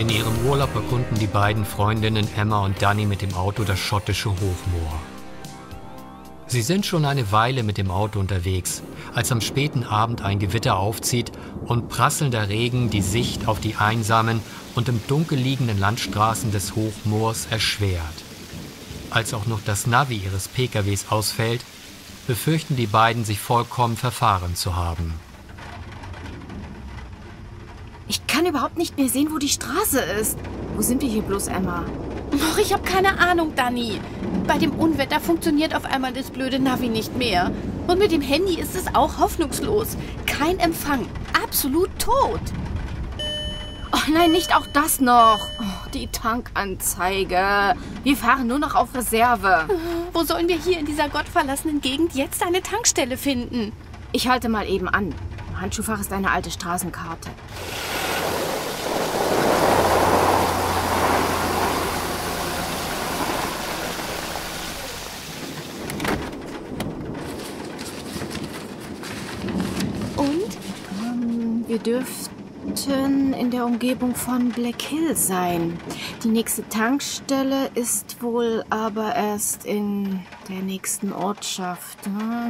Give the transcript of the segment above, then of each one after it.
In ihrem Urlaub erkunden die beiden Freundinnen Emma und Danny mit dem Auto das schottische Hochmoor. Sie sind schon eine Weile mit dem Auto unterwegs, als am späten Abend ein Gewitter aufzieht und prasselnder Regen die Sicht auf die einsamen und im Dunkel liegenden Landstraßen des Hochmoors erschwert. Als auch noch das Navi ihres PKWs ausfällt, befürchten die beiden, sich vollkommen verfahren zu haben. Ich kann überhaupt nicht mehr sehen, wo die Straße ist. Wo sind wir hier bloß, Emma? Och, ich habe keine Ahnung, Danny. Bei dem Unwetter funktioniert auf einmal das blöde Navi nicht mehr. Und mit dem Handy ist es auch hoffnungslos. Kein Empfang. Absolut tot. Oh nein, nicht auch das noch. Oh, die Tankanzeige. Wir fahren nur noch auf Reserve. Wo sollen wir hier in dieser gottverlassenen Gegend jetzt eine Tankstelle finden? Ich halte mal eben an. Im Handschuhfach ist eine alte Straßenkarte. Wir dürften in der Umgebung von Black Hill sein. Die nächste Tankstelle ist wohl aber erst in der nächsten Ortschaft.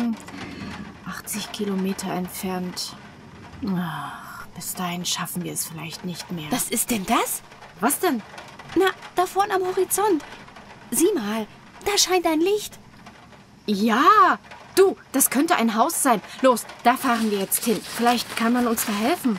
80 Kilometer entfernt. Ach, bis dahin schaffen wir es vielleicht nicht mehr. Was ist denn das? Was denn? Na, da vorne am Horizont. Sieh mal, da scheint ein Licht. Ja! Du, das könnte ein Haus sein. Los, da fahren wir jetzt hin. Vielleicht kann man uns da helfen.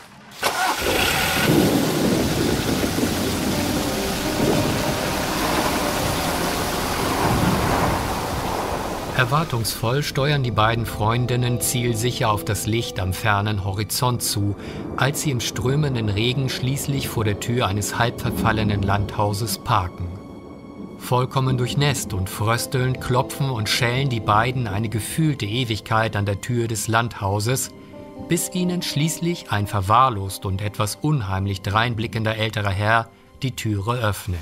Erwartungsvoll steuern die beiden Freundinnen zielsicher auf das Licht am fernen Horizont zu, als sie im strömenden Regen schließlich vor der Tür eines halb verfallenen Landhauses parken. Vollkommen durchnässt und fröstelnd klopfen und schellen die beiden eine gefühlte Ewigkeit an der Tür des Landhauses, bis ihnen schließlich ein verwahrlost und etwas unheimlich dreinblickender älterer Herr die Türe öffnet.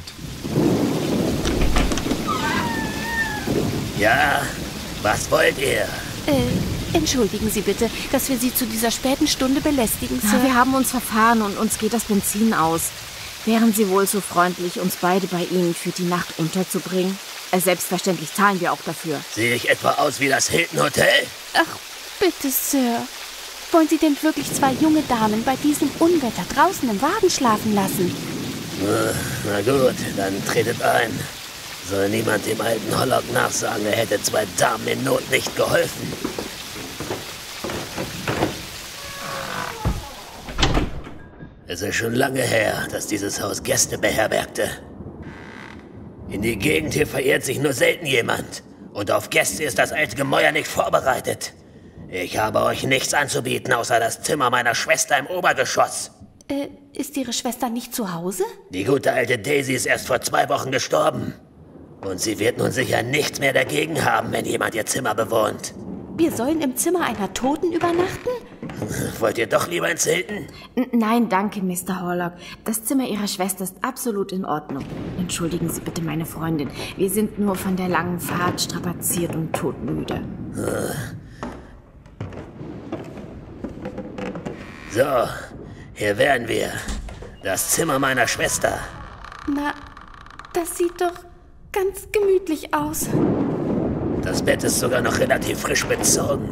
Ja, was wollt ihr? Entschuldigen Sie bitte, dass wir Sie zu dieser späten Stunde belästigen, Sir. Ja, wir haben uns verfahren und uns geht das Benzin aus. Wären Sie wohl so freundlich, uns beide bei Ihnen für die Nacht unterzubringen? Selbstverständlich zahlen wir auch dafür. Sehe ich etwa aus wie das Hilton Hotel? Ach, bitte, Sir. Wollen Sie denn wirklich zwei junge Damen bei diesem Unwetter draußen im Wagen schlafen lassen? Na gut, dann tretet ein. Soll niemand dem alten Hollock nachsagen, er hätte zwei Damen in Not nicht geholfen. Es ist schon lange her, dass dieses Haus Gäste beherbergte. In die Gegend hier verirrt sich nur selten jemand. Und auf Gäste ist das alte Gemäuer nicht vorbereitet. Ich habe euch nichts anzubieten, außer das Zimmer meiner Schwester im Obergeschoss. Ist Ihre Schwester nicht zu Hause? Die gute alte Daisy ist erst vor 2 Wochen gestorben. Und sie wird nun sicher nichts mehr dagegen haben, wenn jemand ihr Zimmer bewohnt. Wir sollen im Zimmer einer Toten übernachten? Wollt ihr doch lieber ins Hilton? Nein, danke, Mr. Horlock. Das Zimmer Ihrer Schwester ist absolut in Ordnung. Entschuldigen Sie bitte meine Freundin. Wir sind nur von der langen Fahrt strapaziert und todmüde. So, hier wären wir. Das Zimmer meiner Schwester. Na, das sieht doch ganz gemütlich aus. Das Bett ist sogar noch relativ frisch bezogen.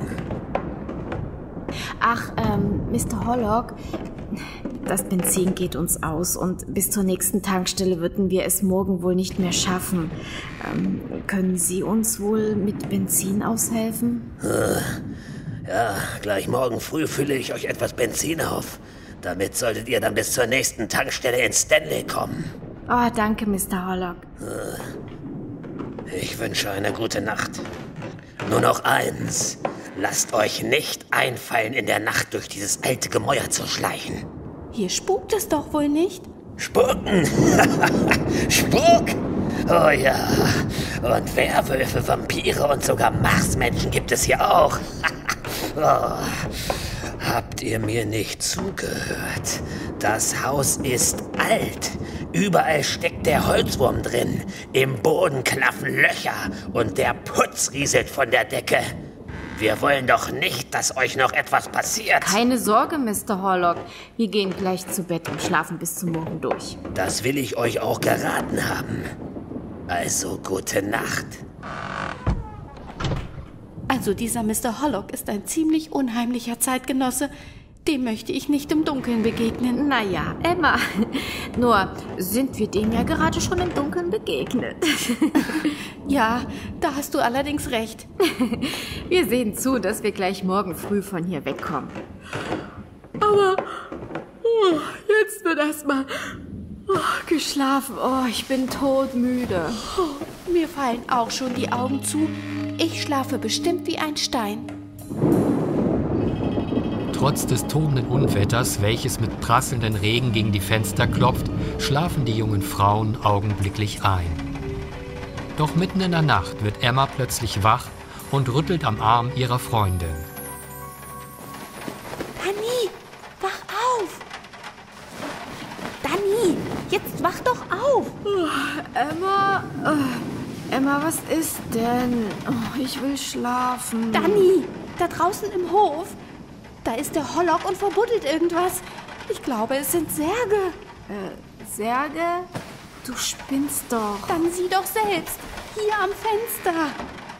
Ach, Mr. Horlock, das Benzin geht uns aus und bis zur nächsten Tankstelle würden wir es morgen wohl nicht mehr schaffen. Können Sie uns wohl mit Benzin aushelfen? Ja, gleich morgen früh fülle ich euch etwas Benzin auf. Damit solltet ihr dann bis zur nächsten Tankstelle in Stanley kommen. Oh, danke, Mr. Horlock. Ich wünsche eine gute Nacht. Nur noch eins. Lasst euch nicht einfallen, in der Nacht durch dieses alte Gemäuer zu schleichen. Hier spukt es doch wohl nicht? Spuken? Spuk? Oh ja. Und Werwölfe, Vampire und sogar Marsmenschen gibt es hier auch. Oh. Habt ihr mir nicht zugehört? Das Haus ist alt. Überall steckt der Holzwurm drin. Im Boden klaffen Löcher und der Putz rieselt von der Decke. Wir wollen doch nicht, dass euch noch etwas passiert. Keine Sorge, Mr. Horlock. Wir gehen gleich zu Bett und schlafen bis zum Morgen durch. Das will ich euch auch geraten haben. Also gute Nacht. Also dieser Mr. Horlock ist ein ziemlich unheimlicher Zeitgenosse. Dem möchte ich nicht im Dunkeln begegnen. Naja, Emma, nur sind wir dem ja gerade schon im Dunkeln begegnet. Ja, da hast du allerdings recht. Wir sehen zu, dass wir gleich morgen früh von hier wegkommen. Aber jetzt wird erstmal geschlafen. Oh, ich bin todmüde. Mir fallen auch schon die Augen zu. Ich schlafe bestimmt wie ein Stein. Trotz des tobenden Unwetters, welches mit prasselndem Regen gegen die Fenster klopft, schlafen die jungen Frauen augenblicklich ein. Doch mitten in der Nacht wird Emma plötzlich wach und rüttelt am Arm ihrer Freundin. Dani, wach auf! Dani, jetzt wach doch auf! Emma, was ist denn? Oh, ich will schlafen. Dani, da draußen im Hof, da ist der Horlock und verbuddelt irgendwas. Ich glaube, es sind Särge. Särge? Du spinnst doch. Dann sieh doch selbst, hier am Fenster.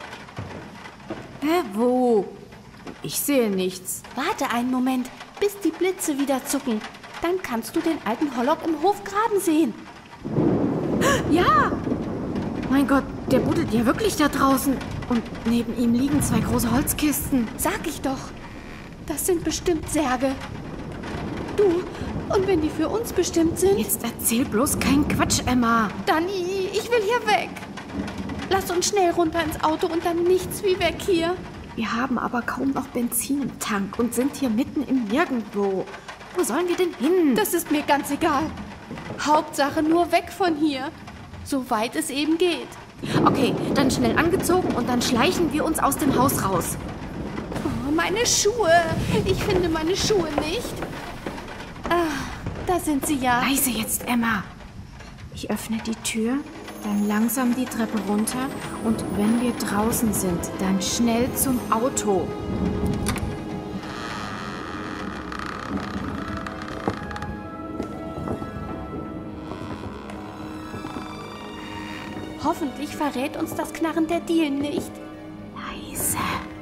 Hä, wo? Ich sehe nichts. Warte einen Moment, bis die Blitze wieder zucken. Dann kannst du den alten Horlock im Hof graben sehen. Ja! Mein Gott, der buddelt ja wirklich da draußen. Und neben ihm liegen 2 große Holzkisten. Sag ich doch. Das sind bestimmt Särge. Du, und wenn die für uns bestimmt sind? Jetzt erzähl bloß keinen Quatsch, Emma. Dani, ich will hier weg. Lass uns schnell runter ins Auto und dann nichts wie weg hier. Wir haben aber kaum noch Benzin im Tank und sind hier mitten im Nirgendwo. Wo sollen wir denn hin? Das ist mir ganz egal. Hauptsache nur weg von hier. So weit es eben geht. Okay, dann schnell angezogen und dann schleichen wir uns aus dem Haus raus. Oh, meine Schuhe. Ich finde meine Schuhe nicht. Ah, da sind sie ja. Leise jetzt, Emma. Ich öffne die Tür, dann langsam die Treppe runter und wenn wir draußen sind, dann schnell zum Auto. Hoffentlich verrät uns das Knarren der Dielen nicht. Leise.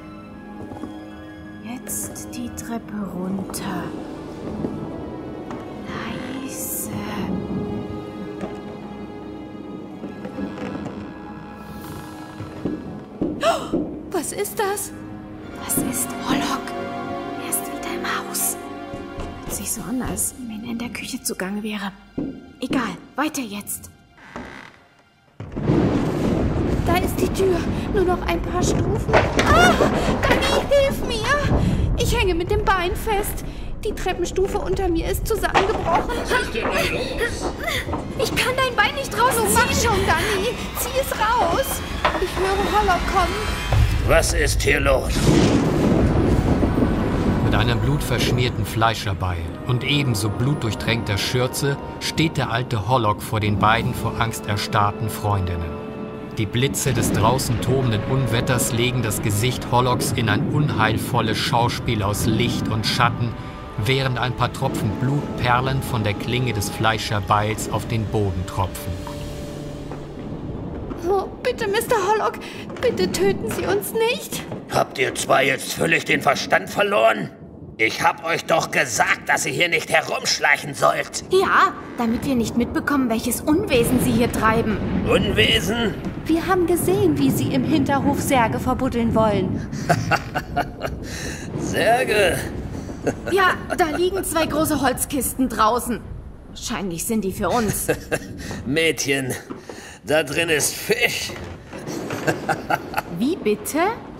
Jetzt die Treppe runter. Leise. Was ist das? Das ist Horlock. Er ist wieder im Haus. Hört sich so an, als wenn er in der Küche zugange wäre. Egal, weiter jetzt. Da ist die Tür. Nur noch ein paar Stufen. Ah! Dani, hilf mir! Ich hänge mit dem Bein fest. Die Treppenstufe unter mir ist zusammengebrochen. Was ist denn da los? Ich kann dein Bein nicht rausziehen. Mach schon, Dani. Zieh es raus. Ich höre Horlock kommen. Was ist hier los? Mit einem blutverschmierten Fleischerbeil und ebenso blutdurchtränkter Schürze steht der alte Horlock vor den beiden vor Angst erstarrten Freundinnen. Die Blitze des draußen tobenden Unwetters legen das Gesicht Horlocks in ein unheilvolles Schauspiel aus Licht und Schatten, während ein paar Tropfen Blut perlend von der Klinge des Fleischerbeils auf den Boden tropfen. Oh, bitte, Mr. Horlock, bitte töten Sie uns nicht. Habt ihr zwei jetzt völlig den Verstand verloren? Ich hab euch doch gesagt, dass ihr hier nicht herumschleichen sollt. Ja, damit wir nicht mitbekommen, welches Unwesen sie hier treiben. Unwesen? Wir haben gesehen, wie Sie im Hinterhof Särge verbuddeln wollen. Särge? Ja, da liegen 2 große Holzkisten draußen. Wahrscheinlich sind die für uns. Mädchen, da drin ist Fisch. Wie bitte?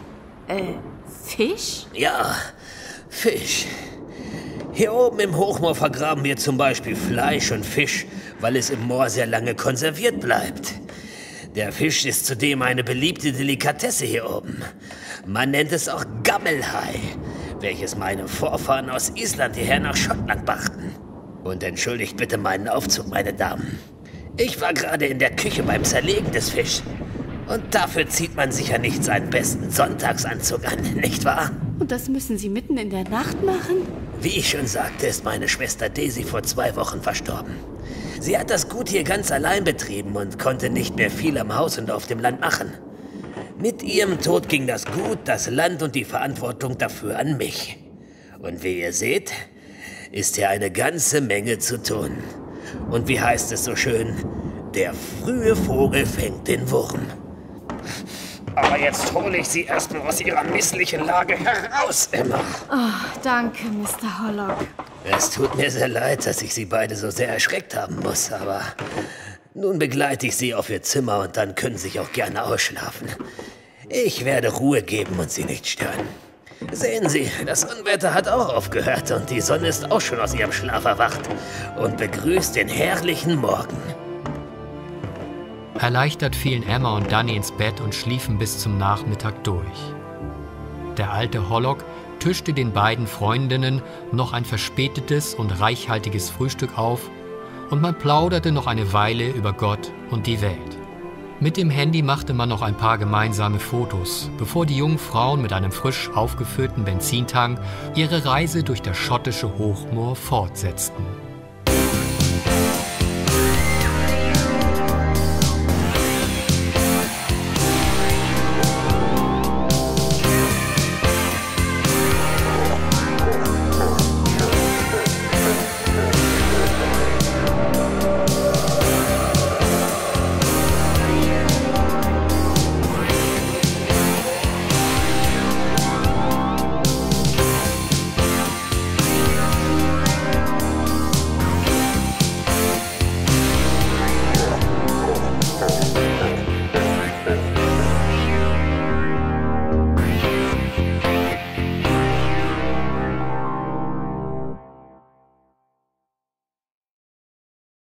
Fisch? Ja, Fisch. Hier oben im Hochmoor vergraben wir zum Beispiel Fleisch und Fisch, weil es im Moor sehr lange konserviert bleibt. Der Fisch ist zudem eine beliebte Delikatesse hier oben. Man nennt es auch Gammelhai, welches meine Vorfahren aus Island hierher nach Schottland brachten. Und entschuldigt bitte meinen Aufzug, meine Damen. Ich war gerade in der Küche beim Zerlegen des Fischs. Und dafür zieht man sicher nicht seinen besten Sonntagsanzug an, nicht wahr? Und das müssen Sie mitten in der Nacht machen? Wie ich schon sagte, ist meine Schwester Daisy vor 2 Wochen verstorben. Sie hat das Gut hier ganz allein betrieben und konnte nicht mehr viel am Haus und auf dem Land machen. Mit ihrem Tod ging das Gut, das Land und die Verantwortung dafür an mich. Und wie ihr seht, ist hier eine ganze Menge zu tun. Und wie heißt es so schön? Der frühe Vogel fängt den Wurm. Aber jetzt hole ich sie erstmal aus ihrer misslichen Lage heraus, Emma. Oh, danke, Mr. Hollock. Es tut mir sehr leid, dass ich Sie beide so sehr erschreckt haben muss, aber nun begleite ich Sie auf Ihr Zimmer und dann können Sie sich auch gerne ausschlafen. Ich werde Ruhe geben und Sie nicht stören. Sehen Sie, das Unwetter hat auch aufgehört und die Sonne ist auch schon aus ihrem Schlaf erwacht und begrüßt den herrlichen Morgen. Erleichtert fielen Emma und Danny ins Bett und schliefen bis zum Nachmittag durch. Der alte Hollock tischte den beiden Freundinnen noch ein verspätetes und reichhaltiges Frühstück auf und man plauderte noch eine Weile über Gott und die Welt. Mit dem Handy machte man noch ein paar gemeinsame Fotos, bevor die jungen Frauen mit einem frisch aufgefüllten Benzintank ihre Reise durch das schottische Hochmoor fortsetzten.